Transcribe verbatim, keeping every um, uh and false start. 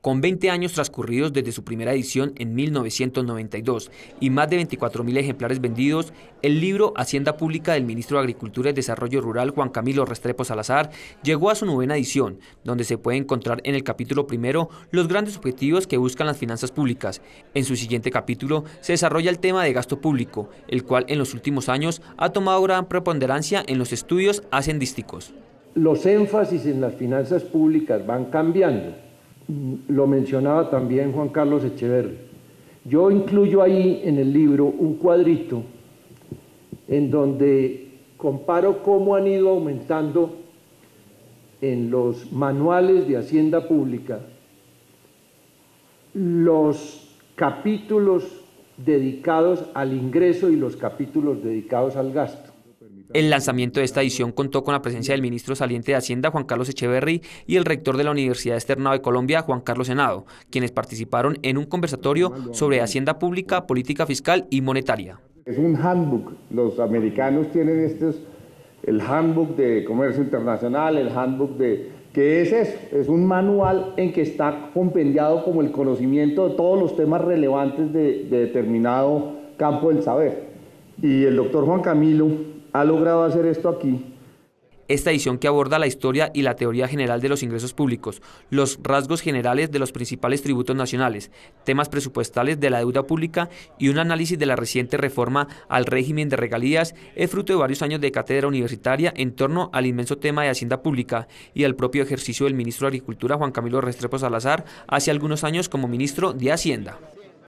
Con veinte años transcurridos desde su primera edición en mil novecientos noventa y dos y más de veinticuatro mil ejemplares vendidos, el libro Hacienda Pública del ministro de Agricultura y Desarrollo Rural Juan Camilo Restrepo Salazar llegó a su novena edición, donde se puede encontrar en el capítulo primero los grandes objetivos que buscan las finanzas públicas. En su siguiente capítulo se desarrolla el tema de gasto público, el cual en los últimos años ha tomado gran preponderancia en los estudios hacendísticos. Los énfasis en las finanzas públicas van cambiando. Lo mencionaba también Juan Carlos Echeverri. Yo incluyo ahí en el libro un cuadrito en donde comparo cómo han ido aumentando en los manuales de Hacienda Pública los capítulos dedicados al ingreso y los capítulos dedicados al gasto. El lanzamiento de esta edición contó con la presencia del ministro saliente de Hacienda, Juan Carlos Echeverri, y el rector de la Universidad Externado de Colombia, Juan Carlos Henao, quienes participaron en un conversatorio sobre Hacienda Pública, política fiscal y monetaria. Es un handbook. Los americanos tienen estos, el handbook de comercio internacional, el handbook de... ¿Qué es eso? Es un manual en que está compendiado como el conocimiento de todos los temas relevantes de, de determinado campo del saber. Y el doctor Juan Camilo ha logrado hacer esto aquí. Esta edición, que aborda la historia y la teoría general de los ingresos públicos, los rasgos generales de los principales tributos nacionales, temas presupuestales de la deuda pública y un análisis de la reciente reforma al régimen de regalías, es fruto de varios años de cátedra universitaria en torno al inmenso tema de Hacienda Pública y al propio ejercicio del ministro de Agricultura, Juan Camilo Restrepo Salazar, hace algunos años como ministro de Hacienda.